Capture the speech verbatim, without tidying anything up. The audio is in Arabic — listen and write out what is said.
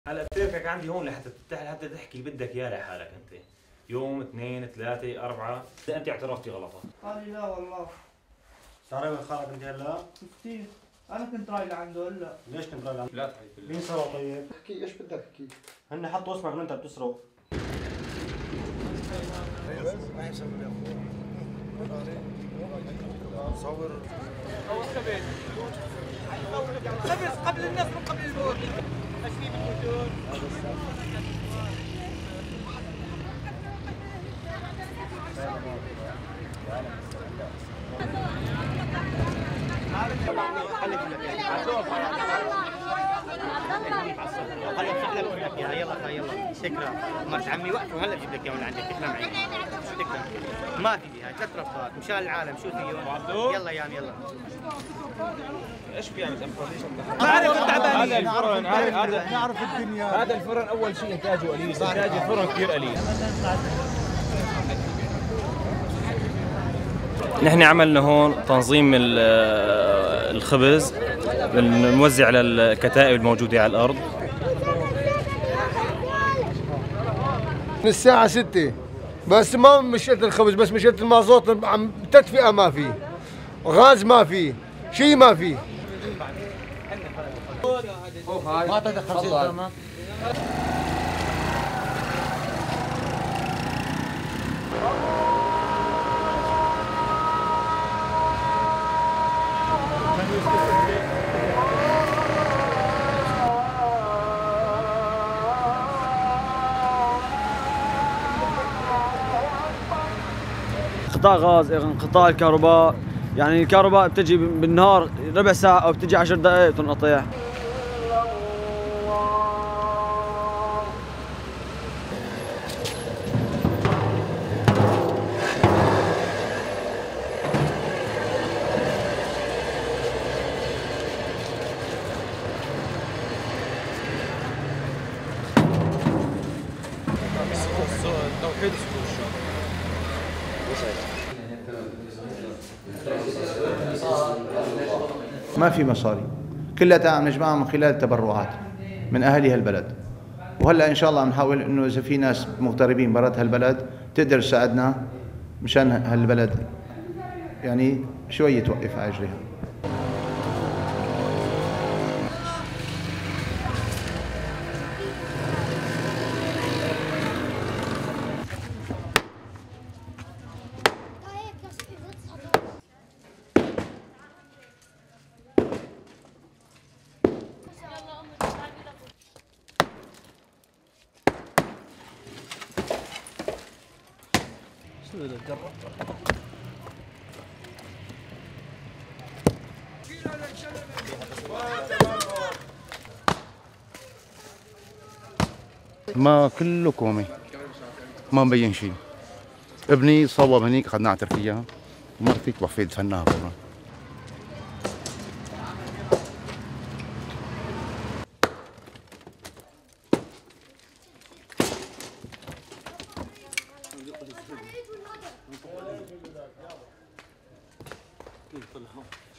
هلا بتركك عندي هون لحتى لحتى تحكي اللي بدك اياه لحالك انت. يوم اثنين ثلاثة أربعة، إذا أنت اعترفتي غلطك. قال لي لا والله. صار وين خالك أنت هلا؟ كثير. أنا كنت رايح لعنده هلا. ليش كنت رايح لعنده؟ لا مين سرق طيب؟ احكي ايش بدك تحكي؟ هن حطوا اسمك انه انت بتسرق. ما يسوي لي صور خبز خبز قبل الناس مو قبل الموت. اشريب الموتور. هلا بسهلا بجيب لك اياها. يلا يلا شكرا مرت عمي وقت وهلا بجيب لك اياها من عندك. تسلم عينك. شكرا. ما في هاي ثلاث رفات مشان العالم. شو فيهم؟ يلا يا عم يلا. ايش في يعني تنفرليش؟ ما اعرف هذا الفرن هذا نعرف الدنيا. هذا الفرن اول شيء انتاجه قليل، انتاج الفرن كثير قليل. نحن عملنا هون تنظيم الخبز، بنوزع على الكتائب الموجودة على الأرض. من الساعة ستة بس ما مشيت الخبز، بس مشيت المازوت عم تدفئة ما في، غاز ما في، شيء ما في. ما تدخل تمام. انقطاع غاز، انقطاع الكهرباء، يعني الكهرباء بتجي بالنهار ربع ساعة أو بتجي عشر دقائق تنقطع. ما في مصاري، كلها عم نجمعها من خلال التبرعات من اهالي هالبلد. وهلا ان شاء الله بنحاول انه اذا في ناس مغتربين برات هالبلد تقدر تساعدنا مشان هالبلد يعني شوي توقف على رجليها. ما كله كومي، ما مبين شيء. ابني صوب هنيك اخذناه على تركيا، ومرتي توفيت دفناها برا. كيف